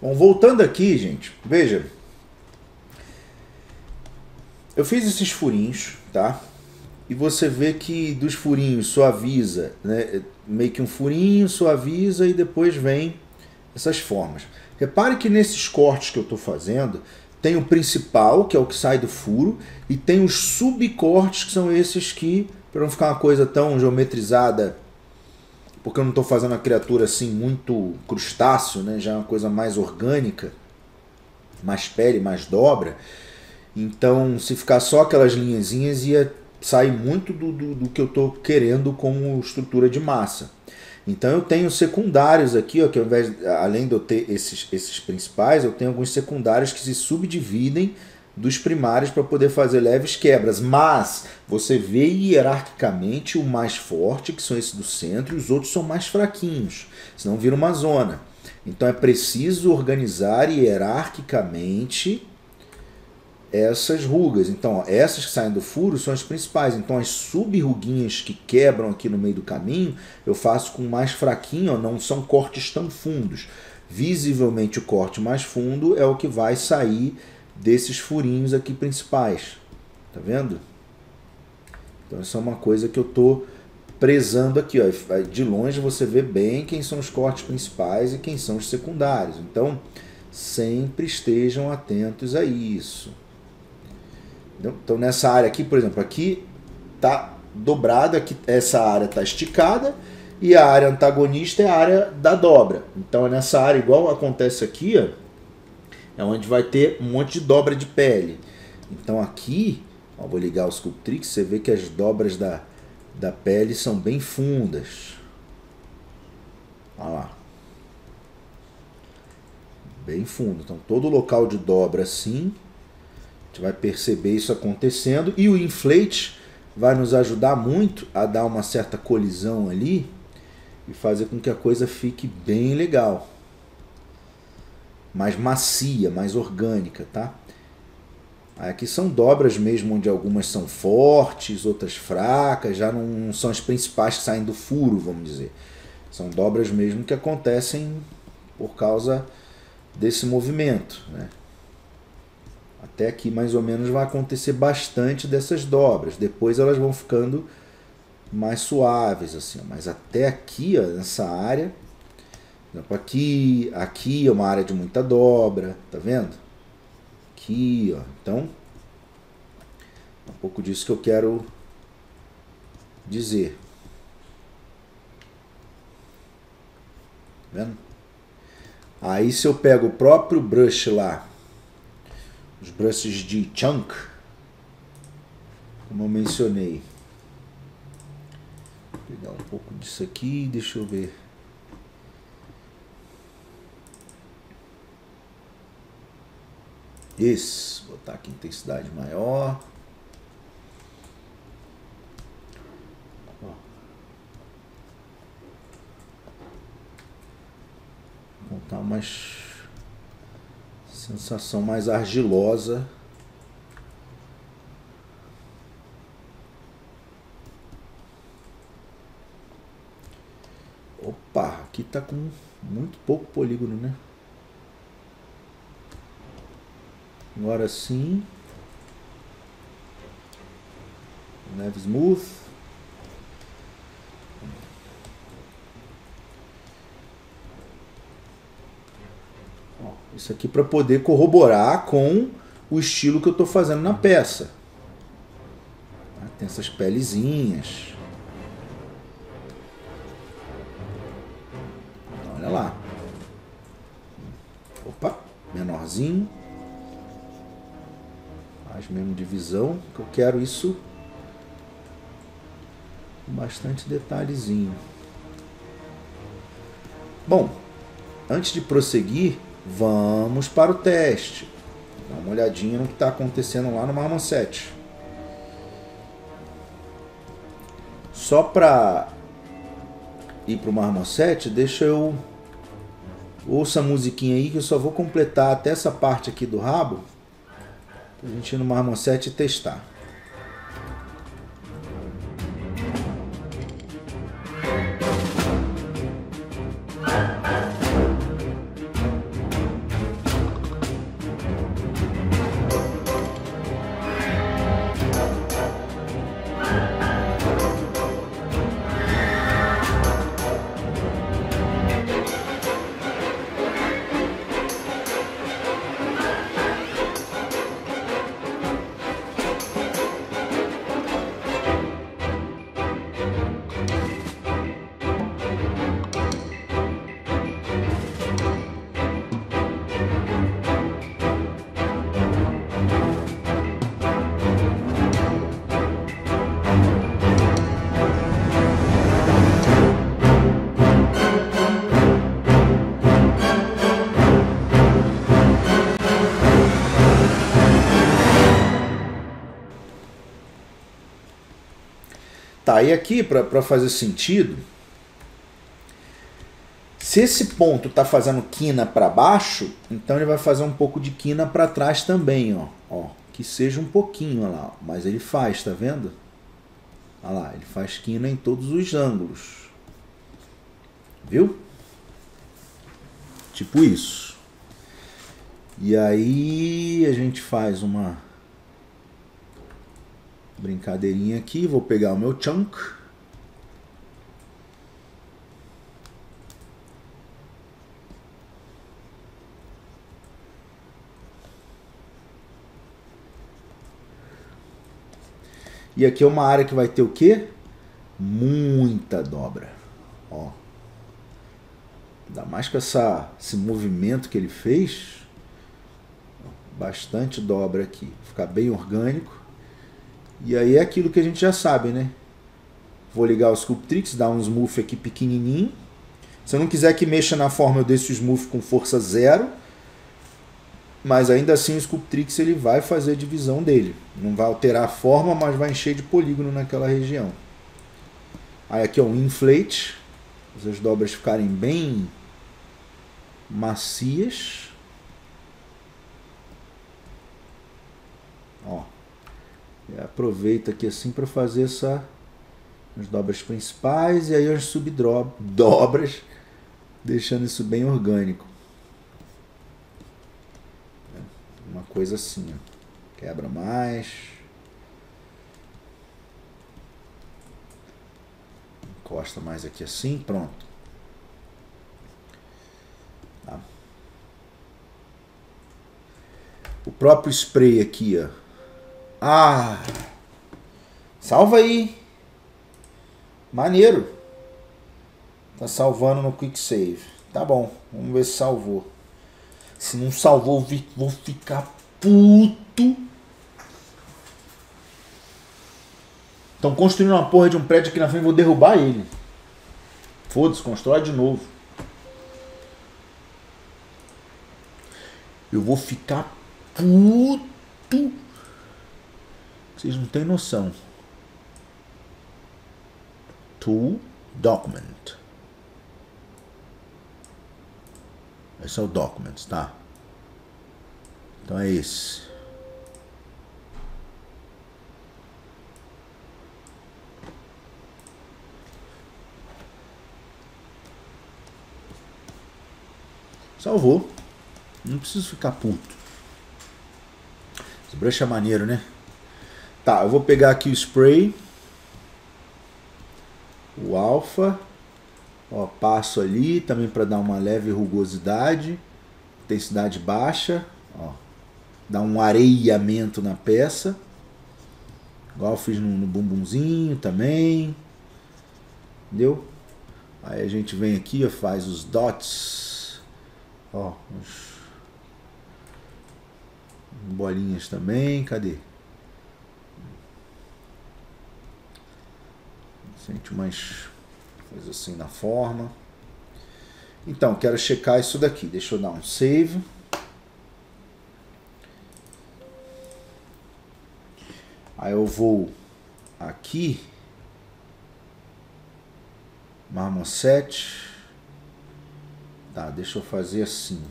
Bom, voltando aqui, gente, veja. Eu fiz esses furinhos, tá? E você vê que dos furinhos suaviza, né? Meio que um furinho, suaviza e depois vem essas formas. Repare que nesses cortes que eu estou fazendo, tem o principal, que é o que sai do furo, e tem os subcortes, que são esses que, para não ficar uma coisa tão geometrizada, porque eu não estou fazendo a criatura assim muito crustáceo, né? Já é uma coisa mais orgânica, mais pele, mais dobra. Então, se ficar só aquelas linhazinhas, ia sair muito do, do, do que eu estou querendo como estrutura de massa. Então, eu tenho secundários aqui, ó, que ao invés, além de eu ter esses, esses principais, eu tenho alguns secundários que se subdividem dos primários para poder fazer leves quebras. Mas você vê hierarquicamente o mais forte, que são esses do centro, e os outros são mais fraquinhos, senão vira uma zona. Então, é preciso organizar hierarquicamente essas rugas. Então, ó, essas que saem do furo são as principais. Então, as sub-ruguinhas que quebram aqui no meio do caminho, eu faço com mais fraquinho, ó, não são cortes tão fundos. Visivelmente, o corte mais fundo é o que vai sair desses furinhos aqui principais. Tá vendo? Então, isso é uma coisa que eu tô prezando aqui, ó. De longe você vê bem quem são os cortes principais e quem são os secundários. Então, sempre estejam atentos a isso. Então, nessa área aqui, por exemplo, aqui tá dobrada, aqui, essa área tá esticada, e a área antagonista é a área da dobra. Então, nessa área, igual acontece aqui, ó, é onde vai ter um monte de dobra de pele. Então, aqui, ó, vou ligar o Sculptrix, você vê que as dobras da, da pele são bem fundas. Olha lá. Bem fundo. Então, todo local de dobra assim, a gente vai perceber isso acontecendo. E o inflate vai nos ajudar muito a dar uma certa colisão ali e fazer com que a coisa fique bem legal. Mais macia, mais orgânica, tá? Aqui são dobras mesmo, onde algumas são fortes, outras fracas, já não são as principais que saem do furo, vamos dizer. São dobras mesmo que acontecem por causa desse movimento, né? Até aqui mais ou menos vai acontecer bastante dessas dobras. Depois elas vão ficando mais suaves, assim. Mas até aqui, ó, nessa área, aqui, aqui é uma área de muita dobra, tá vendo? Aqui, ó. Então, é um pouco disso que eu quero dizer. Tá vendo? Aí se eu pego o próprio brush lá, os brushes de chunk, como eu mencionei, vou pegar um pouco disso aqui, deixa eu ver. Esse, botar aqui intensidade maior. Montar uma sensação mais argilosa. Opa, aqui tá com muito pouco polígono, né? Agora sim. Leve smooth. Isso aqui para poder corroborar com o estilo que eu estou fazendo na peça. Tem essas pelezinhas. Olha lá. Opa, menorzinho. Faz mesmo divisão, que eu quero isso com bastante detalhezinho. Bom, antes de prosseguir, vamos para o teste. Dá uma olhadinha no que está acontecendo lá no Marmoset. Só para ir para o Marmoset, deixa eu... Ouça a musiquinha aí que eu só vou completar até essa parte aqui do rabo. Para a gente ir no Marmoset e testar. Aí aqui, para fazer sentido, se esse ponto está fazendo quina para baixo, então ele vai fazer um pouco de quina para trás também, ó. Ó, que seja um pouquinho, olha lá, mas ele faz, tá vendo? Olha lá, ele faz quina em todos os ângulos. Viu? Tipo isso. E aí a gente faz uma brincadeirinha aqui. Vou pegar o meu chunk. E aqui é uma área que vai ter o quê? Muita dobra. Ó. Ainda mais com essa, esse movimento que ele fez. Bastante dobra aqui. Ficar bem orgânico. E aí é aquilo que a gente já sabe, né? Vou ligar o Sculptrix, dar um smooth aqui pequenininho. Se eu não quiser que mexa na forma, eu deixo o smooth com força zero. Mas ainda assim o Sculptrix ele vai fazer a divisão dele. Não vai alterar a forma, mas vai encher de polígono naquela região. Aí aqui é um inflate. As dobras ficarem bem macias. Ó. E aproveita aqui assim para fazer essa, as dobras principais e aí as subdobras, deixando isso bem orgânico. Uma coisa assim, ó. Quebra mais. Encosta mais aqui assim, pronto. Tá. O próprio spray aqui, ó. Ah! Salva aí! Maneiro! Tá salvando no Quick Save. Tá bom, vamos ver se salvou. Se não salvou, vou ficar puto. Estão construindo uma porra de um prédio aqui na frente, vou derrubar ele. Foda-se, constrói de novo. Eu vou ficar puto. Vocês não têm noção. Tool, document. Esse é o Documents, tá? Então é esse. Salvou. Não preciso ficar puto. Esse brush é maneiro, né? Tá, eu vou pegar aqui o spray. O alpha. Ó, passo ali também para dar uma leve rugosidade, intensidade baixa, ó, dá um areiamento na peça, igual eu fiz no, no bumbumzinho também, entendeu? Aí a gente vem aqui, ó, faz os dots, ó, os bolinhas também, cadê? Sente umas coisa assim na forma. Então, quero checar isso daqui. Deixa eu dar um save. Aí eu vou aqui. Marmoset. Tá, deixa eu fazer assim.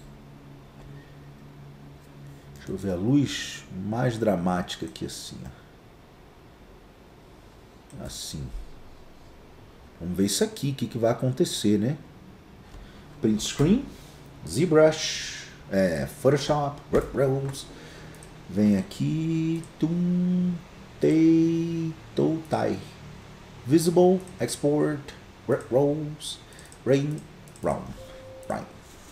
Deixa eu ver a luz mais dramática aqui assim. Assim. Vamos ver isso aqui, o que, que vai acontecer, né? Print Screen, ZBrush, é, Photoshop, Rose. Vem aqui, Tum, Tei, Toutai. Visible, Export, Rose, Rain, Round. Right.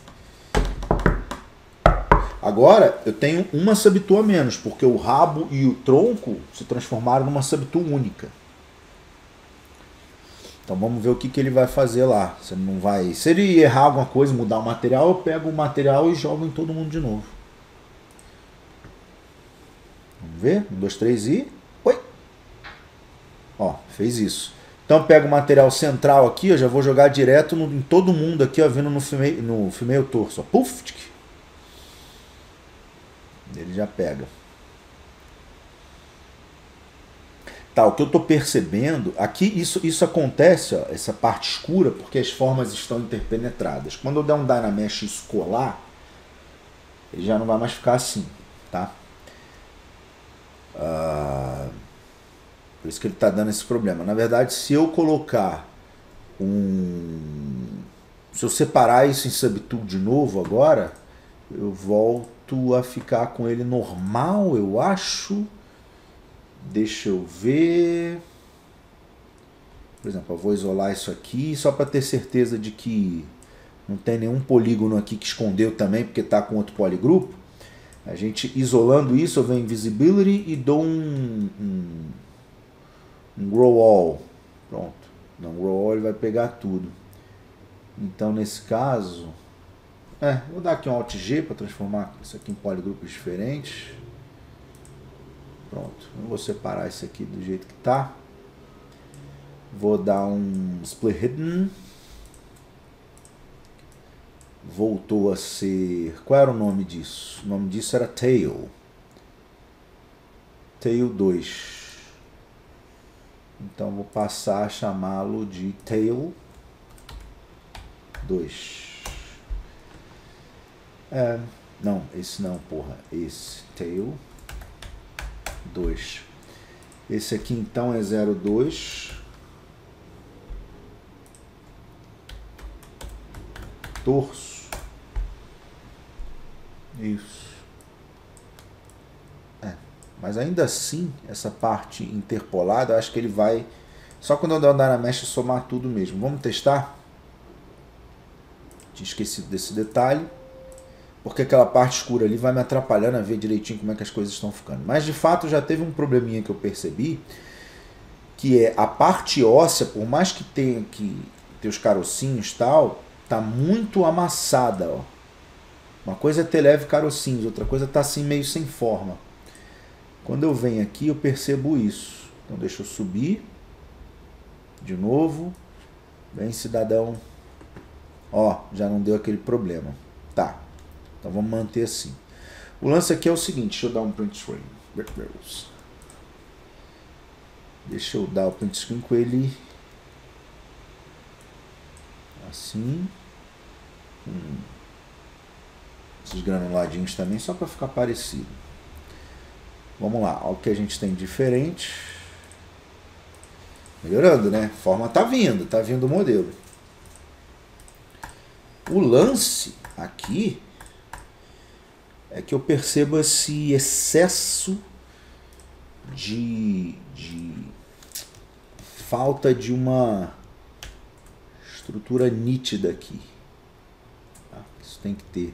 Agora eu tenho uma subtool a menos, porque o rabo e o tronco se transformaram numa subtool única. Então vamos ver o que, que ele vai fazer lá. Se ele não vai. Se ele errar alguma coisa, mudar o material, eu pego o material e jogo em todo mundo de novo. Vamos ver? Um, dois, três e. Oi! Ó, fez isso. Então eu pego o material central aqui, eu já vou jogar direto no, em todo mundo aqui, ó, vindo no filme, no filme torso. Ó. Puf! Ele já pega. Tá, o que eu estou percebendo, aqui isso, isso acontece, ó, essa parte escura, porque as formas estão interpenetradas. Quando eu der um Dynamesh e isso colar, ele já não vai mais ficar assim, tá? Ah, por isso que ele está dando esse problema. Na verdade, se eu colocar um... Se eu separar isso em Subtool de novo agora, eu volto a ficar com ele normal, eu acho. Deixa eu ver. Por exemplo, eu vou isolar isso aqui só para ter certeza de que não tem nenhum polígono aqui que escondeu também, porque está com outro polygroup. A gente isolando isso, eu venho em Visibility e dou um, um, um Grow All. Pronto. Não, Grow All ele vai pegar tudo. Então, nesse caso, é, vou dar aqui um Alt G para transformar isso aqui em polygrupos diferentes. Pronto, eu vou separar isso aqui do jeito que tá. Vou dar um Split Hidden. Voltou a ser... Qual era o nome disso? O nome disso era Tail. Tail dois. Então vou passar a chamá-lo de Tail dois. É, não, esse não, porra. Esse, Tail dois. Esse aqui então é zero dois. Torso. Isso. É, mas ainda assim, essa parte interpolada, eu acho que ele vai... Só quando eu dar na mecha somar tudo mesmo. Vamos testar? Tinha esquecido desse detalhe. Porque aquela parte escura ali vai me atrapalhando a ver direitinho como é que as coisas estão ficando. Mas de fato já teve um probleminha que eu percebi, que é a parte óssea, por mais que tenha que ter os carocinhos e tal, tá muito amassada, ó. Uma coisa é ter leve carocinhos, outra coisa tá assim meio sem forma. Quando eu venho aqui eu percebo isso. Então deixa eu subir de novo. Vem, cidadão. Ó, já não deu aquele problema. Tá. Então vamos manter assim. O lance aqui é o seguinte, deixa eu dar um print screen. Deixa eu dar o print screen com ele assim. Hum. Esses granuladinhos também, só para ficar parecido. Vamos lá, olha o que a gente tem diferente. Melhorando, né? A forma tá vindo, tá vindo o modelo. O lance aqui é que eu percebo esse excesso de, de falta de uma estrutura nítida aqui. Tá? Isso tem que ter.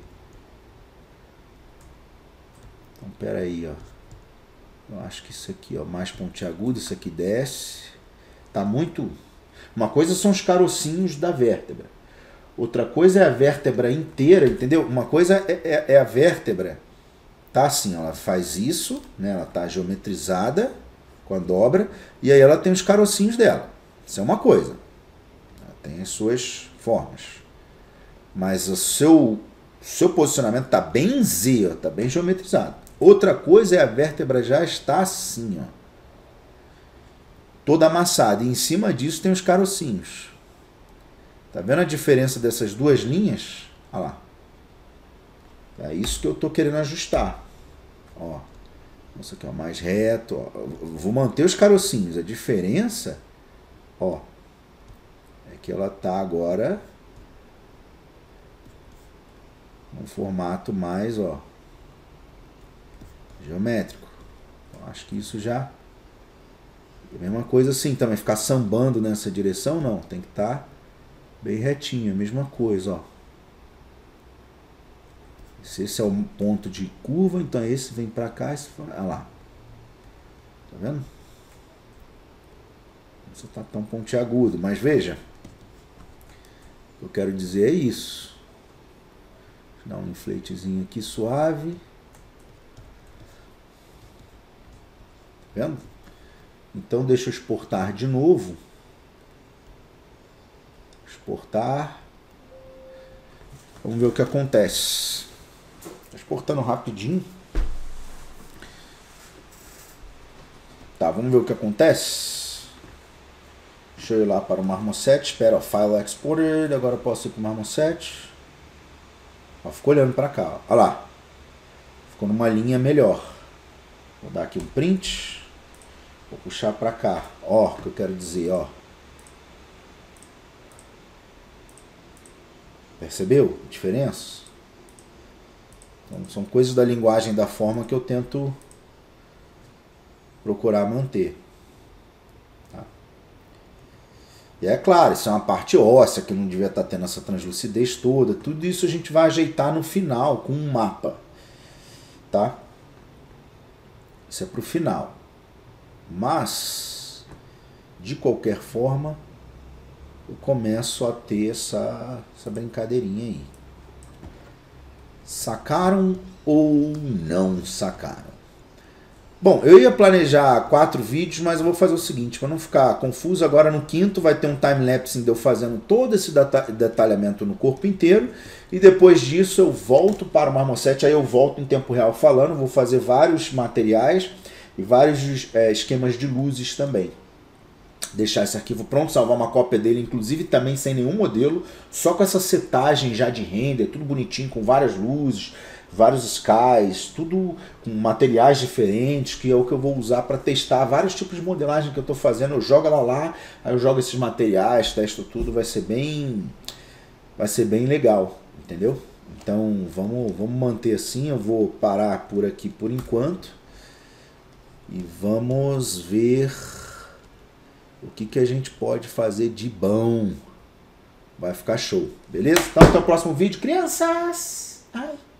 Então, pera aí, ó. Eu acho que isso aqui, ó, mais pontiagudo, isso aqui desce. Tá muito... Uma coisa são os carocinhos da vértebra. Outra coisa é a vértebra inteira, entendeu? Uma coisa é, é, é a vértebra. Tá assim, ela faz isso, né? Ela tá geometrizada com a dobra. E aí ela tem os carocinhos dela. Isso é uma coisa. Ela tem as suas formas. Mas o seu, seu posicionamento tá bem Z, ó, tá bem geometrizado. Outra coisa é a vértebra já está assim, ó, toda amassada. E em cima disso tem os carocinhos. Tá vendo a diferença dessas duas linhas? Olha lá. É isso que eu tô querendo ajustar. Ó, isso aqui é o mais reto. Ó. Eu vou manter os carocinhos. A diferença, ó, é que ela tá agora num formato mais, ó, geométrico. Então, acho que isso já é a mesma coisa assim também. Ficar sambando nessa direção, não. Tem que estar bem retinho. A mesma coisa, ó. Se esse é o ponto de curva, então esse vem pra cá. Esse... Olha lá. Tá vendo? Não tá tão pontiagudo. Mas veja. O que eu quero dizer é isso. Deixa eu dar um inflatezinho aqui suave. Tá vendo? Então deixa eu exportar de novo. Exportar. Vamos ver o que acontece. Exportando rapidinho. Tá, vamos ver o que acontece. Deixa eu ir lá para o Marmoset. Espera, ó, File Exported. Agora eu posso ir para o Marmoset. Ó, ficou olhando para cá. Ó. Olha lá. Ficou numa linha melhor. Vou dar aqui um print. Vou puxar para cá. Ó, o que eu quero dizer, ó. Percebeu a diferença? Então, são coisas da linguagem da forma que eu tento procurar manter. Tá? E é claro, isso é uma parte óssea que não devia estar tendo essa translucidez toda. Tudo isso a gente vai ajeitar no final com um mapa. Tá? Isso é para o final. Mas, de qualquer forma, eu começo a ter essa, essa brincadeirinha aí. Sacaram ou não sacaram? Bom, eu ia planejar quatro vídeos, mas eu vou fazer o seguinte, para não ficar confuso, agora no quinto vai ter um time-lapse de eu fazendo todo esse detalhamento no corpo inteiro, e depois disso eu volto para o Marmoset, aí eu volto em tempo real falando, vou fazer vários materiais e vários é, esquemas de luzes também. Deixar esse arquivo pronto, salvar uma cópia dele, inclusive também sem nenhum modelo, só com essa setagem já de render, tudo bonitinho, com várias luzes, vários skies, tudo com materiais diferentes, que é o que eu vou usar para testar vários tipos de modelagem que eu estou fazendo. Eu jogo ela lá, aí eu jogo esses materiais, testo tudo, vai ser bem, vai ser bem legal, entendeu? Então vamos, vamos manter assim, eu vou parar por aqui por enquanto e vamos ver o que, que a gente pode fazer de bom. Vai ficar show, beleza? Então até o próximo vídeo, crianças! Ai.